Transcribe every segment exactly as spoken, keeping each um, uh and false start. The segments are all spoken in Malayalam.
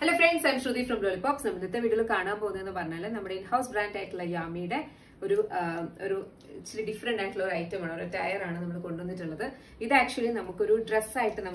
Hello friends, I am Shruti from Lollipopz. We will video in-house brand YeaMe different item or tire. This actually we dress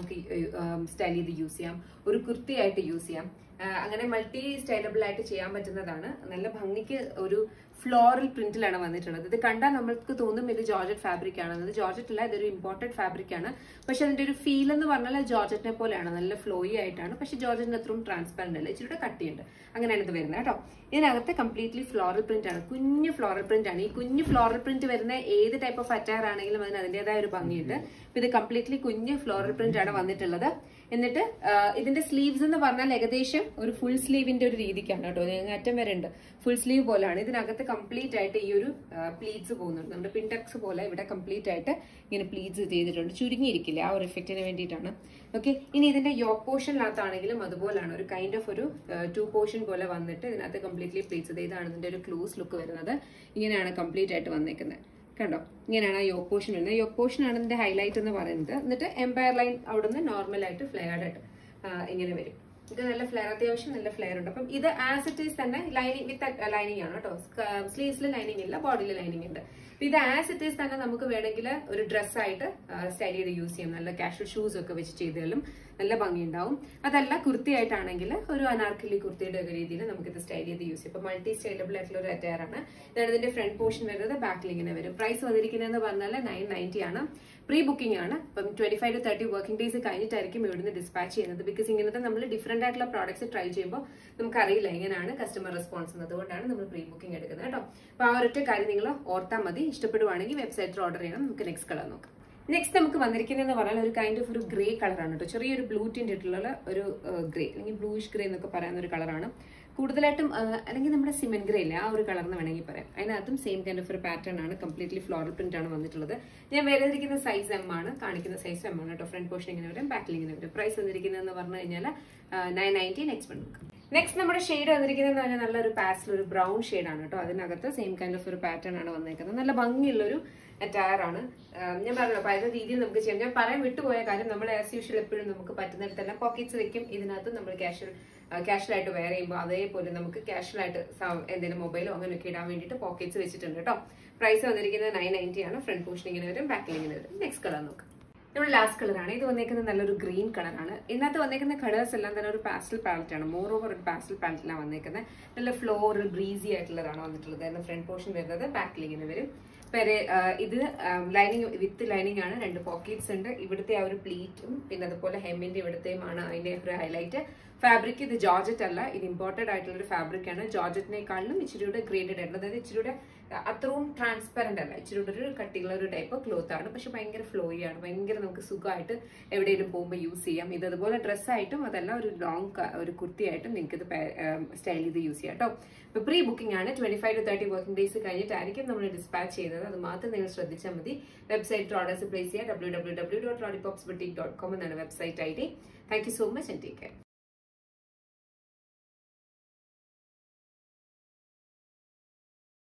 style use Kurti use അങ്ങനെ മൾട്ടി സ്റ്റൈലബിൾ ആയിട്ട് ചെയ്യാൻ പറ്റുന്നതാണ്. നല്ല ഭംഗിക്ക് ഒരു ഫ്ലോറൽ പ്രിന്റിലാണ് വന്നിട്ടുള്ളത്. ഇത് കണ്ടാൽ നമുക്ക് തോന്നും ഇത് ജോർജറ്റ് ഫാബ്രിക് ആണെന്ന്. ജോർജറ്റ് അല്ല, ഇതൊരു ഇമ്പോർട്ടഡ് ഫാബ്രിക് ആണ്. പക്ഷെ അതിന്റെ ഒരു ഫീൽ എന്ന് പറഞ്ഞാൽ ജോർജറ്റിനെ പോലെയാണ്, നല്ല ഫ്ലോയി ആയിട്ടാണ്. പക്ഷെ ജോർജറ്റിന് അത്രയും ട്രാൻസ്പെറന്റ് അല്ല, ഇച്ചിരി കട്ടിയുണ്ട്. അങ്ങനെയാണ് ഇത് വരുന്നത് കേട്ടോ. ഇതിനകത്ത് കംപ്ലീറ്റ്ലി ഫ്ലോറൽ പ്രിന്റ് ആണ്, കുഞ്ഞു ഫ്ലോറൽ പ്രിന്റ് ആണ്. ഈ കുഞ്ഞു ഫ്ലോറൽ പ്രിന്റ് വരുന്ന ഏത് ടൈപ്പ് ഓഫ് അറ്റയർ ആണെങ്കിലും അതിന് അതിന്റേതായ ഒരു ഭംഗിയുണ്ട്. ഇത് കംപ്ലീറ്റ്ലി കുഞ്ഞു ഫ്ലോറൽ പ്രിന്റ് ആണ് വന്നിട്ടുള്ളത്. എന്നിട്ട് ഇതിന്റെ സ്ലീവ്സ് എന്ന് പറഞ്ഞാൽ ഏകദേശം ഒരു ഫുൾ സ്ലീവിന്റെ ഒരു രീതിക്കാണ് കേട്ടോ. അറ്റം വരെ ഉണ്ട്, ഫുൾ സ്ലീവ് പോലാണ്. ഇതിനകത്ത് കംപ്ലീറ്റ് ആയിട്ട് ഈ ഒരു പ്ലീറ്റ്സ് പോകുന്നുണ്ട്. നമ്മുടെ പിൻടെക്സ് പോലെ ഇവിടെ കംപ്ലീറ്റ് ആയിട്ട് ഇങ്ങനെ പ്ലീറ്റ്സ് ചെയ്തിട്ടുണ്ട്. ചുരുങ്ങിയിരിക്കില്ല, ആ ഒരു എഫക്റ്റിന് വേണ്ടിയിട്ടാണ്. ഓക്കെ, ഇനി ഇതിന്റെ യോക്ക് പോർഷനിനകത്താണെങ്കിലും അതുപോലാണ്, ഒരു കൈൻഡ് ഓഫ് ഒരു ടു പോർഷൻ പോലെ വന്നിട്ട് ഇതിനകത്ത് കംപ്ലീറ്റ്ലി പ്ലീറ്റ്സ്. ഇതാണ് ഇതിന്റെ ഒരു ക്ലൂസ് ലുക്ക് വരുന്നത്. ഇങ്ങനെയാണ് കംപ്ലീറ്റ് ആയിട്ട് വന്നേക്കുന്നത്. കണ്ടോ, ഇങ്ങനെയാണ് ആ യോക്ക് പോർഷൻ വരുന്നത്. യോക്ക് പോർഷൻ ആണ് ഇതിന്റെ ഹൈലൈറ്റ് എന്ന് പറയുന്നത്. എന്നിട്ട് എംപയർ ലൈൻ അവിടുന്ന് നോർമൽ ആയിട്ട് ഫ്ലെയർഡ് ആയിട്ട് ഇങ്ങനെ വരും. ഇത് നല്ല ഫ്ലെയർ, അത്യാവശ്യം നല്ല ഫ്ലെയർ ഉണ്ട്. അപ്പം ഇത് ആസ് ഇറ്റ് ഈസ് തന്നെ ലൈനിങ് വിത്ത് ലൈനിങ് ആണ് കേട്ടോ. സ്ലീവ്സിൽ ലൈനിങ് ഇല്ല, ബോഡിയിൽ ലൈനിങ് ഉണ്ട്. ഇത് ആസ് ഇറ്റ് ഈസ് തന്നെ നമുക്ക് വേണമെങ്കിൽ ഒരു ഡ്രസ്സായിട്ട് സ്റ്റൈൽ ചെയ്ത് യൂസ് ചെയ്യാം. നല്ല കാഷ്വൽ ഷൂസ് ഒക്കെ വെച്ച് ചെയ്താലും നല്ല ഭംഗി ഉണ്ടാവും. അതല്ല കുർത്തി ആയിട്ടാണെങ്കിൽ ഒരു അനാർക്കലി കുർത്തിയുടെ ഒക്കെ രീതിയിൽ നമുക്ക് ഇത് സ്റ്റൈൽ ചെയ്ത് യൂസ് ചെയ്യാം. ഇപ്പൊ മൾട്ടി സ്റ്റൈലബിൾ ആയിട്ടുള്ള ഒരു അറ്റയർ ആണ്. ഇതാണ് ഇതിന്റെ ഫ്രണ്ട് പോർഷൻ വരുന്നത്. ബാക്കിൽ ഇങ്ങനെ വരും. പ്രൈസ് വന്നിരിക്കുന്നതെന്ന് പറഞ്ഞാൽ നയൻ നയൻറ്റി ആണ്. പ്രീ ബുക്കിംഗ് ആണ്. ഇപ്പം twenty five to thirty working days കഴിഞ്ഞിട്ടായിരിക്കും ഇവിടുന്ന് ഡിസ്പാച്ച് ചെയ്യുന്നത്. ബിക്കോസ് ഇങ്ങനത്തെ നമ്മൾ ഡിഫറെന്റ് ആയിട്ടുള്ള പ്രോഡക്ട്സ് ട്രൈ ചെയ്യുമ്പോൾ നമുക്ക് അറിയില്ല എങ്ങനെയാണ് കസ്റ്റമർ റെസ്പോൺസ്. അതുകൊണ്ടാണ് നമ്മൾ പ്രീ ബുക്കിംഗ് എടുക്കുന്നത് കേട്ടോ. അപ്പൊ ആ ഒരൊറ്റ കാര്യം നിങ്ങൾ ഓർത്താൽ മതി. ഇഷ്ടപ്പെടുവാണെങ്കിൽ വെബ്സൈറ്റിൽ ഓർഡർ ചെയ്യണം. നമുക്ക് നെക്സ്റ്റ് കളർ നോക്കാം. നെക്സ്റ്റ് നമുക്ക് വന്നിരിക്കുന്നതെന്ന് പറഞ്ഞാൽ ഒരു കൈൻഡ് ഓഫ് ഒരു ഗ്രേ കളറാണ് കേട്ടോ. ചെറിയൊരു ബ്ലൂ ടിന്റ് ഇട്ടുള്ള ഒരു ഗ്രേ, അല്ലെങ്കിൽ ബ്ലൂയിഷ് ഗ്രേ എന്നൊക്കെ പറയുന്ന ഒരു കളറാണ്. കൂടുതലായിട്ടും അല്ലെങ്കിൽ നമ്മുടെ സിമെന്റ് ഗ്രേ ഇല്ല, ആ ഒരു കളർ എന്ന് വേണമെങ്കിൽ പറയാം. അതിനകത്തും സെയിം കൈൻഡ് ഓഫ് ഒരു പാറ്റേൺ ആണ്. കംപ്ലീറ്റ്ലി ഫ്ലോറൽ പ്രിന്റ് ആണ് വന്നിട്ടുള്ളത്. ഞാൻ വേദനിക്കുന്ന സൈസ് എം ആണ്, കാണിക്കുന്ന സൈസ് എം ആണ് കേട്ടോ. ഫ്രണ്ട് പോർഷൻ ഇങ്ങനെ വരും, ബാക്കിൽ ഇങ്ങനെ വരും. പ്രൈസ് വന്നിരിക്കുന്നതെന്ന് പറഞ്ഞു കഴിഞ്ഞാൽ നയൻ നയൻറ്റി. നെക്സ്റ്റ് വൺ നോക്കാം. നെക്സ്റ്റ് നമ്മുടെ ഷെയ്ഡ് വന്നിരിക്കുന്നതെന്ന് പറഞ്ഞാൽ നല്ലൊരു പാസ്റ്റൽ, ഒരു ബ്രൗൺ ഷെയ്ഡാണ് കേട്ടോ. അതിനകത്ത് സെയിം കൈൻഡ് ഓഫ് ഒരു പാറ്റേൺ ആണ് വന്നേക്കുന്നത്. നല്ല ഭംഗിയുള്ളൊരു അറ്റയർ ആണ്. ഞാൻ പറഞ്ഞല്ലോ പല രീതിയിൽ നമുക്ക് ചെയ്യാം. ഞാൻ പറയാൻ വിട്ടുപോയ കാര്യം, നമ്മൾ ആസ് യൂഷ്വൽ എപ്പോഴും നമുക്ക് പറ്റുന്നിടത്തെല്ലാം പോക്കറ്റ്സ് വെക്കും. ഇതിനകത്ത് നമ്മൾ ക്യാഷ്വൽ ക്യാഷ്വൽ ആയിട്ട് വെയർ ചെയ്യുമ്പോൾ അതേപോലെ നമുക്ക് ക്യാഷ്വൽ ആയിട്ട് എന്തെങ്കിലും മൊബൈലോ അങ്ങനെയൊക്കെ ഇടാൻ വേണ്ടിയിട്ട് പോക്കറ്റ്സ് വെച്ചിട്ടുണ്ട് കേട്ടോ. പ്രൈസ് വന്നിരിക്കുന്നത് നയൻ നയൻറ്റി ആണ്. ഫ്രണ്ട് പോർഷൻ ഇങ്ങനെ വരും, ബാക്കിൽ ഇങ്ങനെ വരും. നെക്സ്റ്റ് കളർ നോക്കാം. നമ്മുടെ ലാസ്റ്റ് കളറാണ്. ഇത് വന്നേക്കുന്നത് നല്ലൊരു ഗ്രീൻ കളറാണ്. ഇതിനകത്ത് വന്നേക്കുന്ന കളേഴ്സ് എല്ലാം തന്നെ ഒരു പാസ്റ്റൽ പാലറ്റ് ആണ്. മോർ ഓവർ ഒരു പാസ്റ്റൽ പാലറ്റിലാണ് വന്നേക്കുന്നത്. നല്ല ഫ്ലോറൽ ബ്രീസി ആയിട്ടുള്ളതാണ് വന്നിട്ടുള്ളത്. അതിന് ഫ്രണ്ട് പോർഷൻ വരുന്നത്, ബാക്കിൽ ഇങ്ങനെ വരും. പേരെ ഇത് ലൈനിങ് വിത്ത് ലൈനിങ് ആണ്. രണ്ട് പോക്കറ്റ്സ് ഉണ്ട്. ഇവിടുത്തെ ആ ഒരു പ്ലീറ്റും പിന്നെ അതുപോലെ ഹെമ്മിന്റെ ഇവിടുത്തെയുമാണ് അതിന്റെ ഒരു ഹൈലൈറ്റ്. ഫാബ്രിക് ഇത് ജോർജറ്റ് അല്ല, ഇത് ഇമ്പോർട്ടഡ് ആയിട്ടുള്ള ഒരു ഫാബ്രിക് ആണ്. ജോർജറ്റിനേക്കാളും ഇച്ചിരിയുടെ ഗ്രേഡഡ് ആയിട്ടുള്ളത്. അതായത് ഇച്ചിരിയുടെ അത്രയും ട്രാൻസ്പെറന്റ് അല്ല, ഇച്ചിരിയുടെ ഒരു കട്ടിയുള്ള ഒരു ടൈപ്പ് ക്ലോത്ത് ആണ്. പക്ഷെ ഭയങ്കര ഫ്ലോയി ആണ്, ഭയങ്കര നമുക്ക് സുഖമായിട്ട് എവിടെയെങ്കിലും പോകുമ്പോൾ യൂസ് ചെയ്യാം. ഇത് അതുപോലെ ഡ്രസ്സായിട്ടും അതല്ല ഒരു ലോങ് ഒരു കുർത്തിയായിട്ടും നിങ്ങൾക്ക് ഇത് സ്റ്റൈൽ ചെയ്ത് യൂസ് ചെയ്യാം കേട്ടോ. ഇപ്പൊ പ്രീ ബുക്കിംഗ് ആണ്. Twenty five to thirty working days കഴിഞ്ഞിട്ടായിരിക്കും നമ്മൾ ഡിസ്പാച്ച് ചെയ്യുന്നത്. അത് മാത്രം നിങ്ങൾ ശ്രദ്ധിച്ചാൽ മതി. വെബ്സൈറ്റിൽ ഓർഡേഴ്സ് പ്ലേസ് ചെയ്യുക. W W W dot Lollipops Boutique dot com എന്നാണ് website I D. Thank you so much and take care.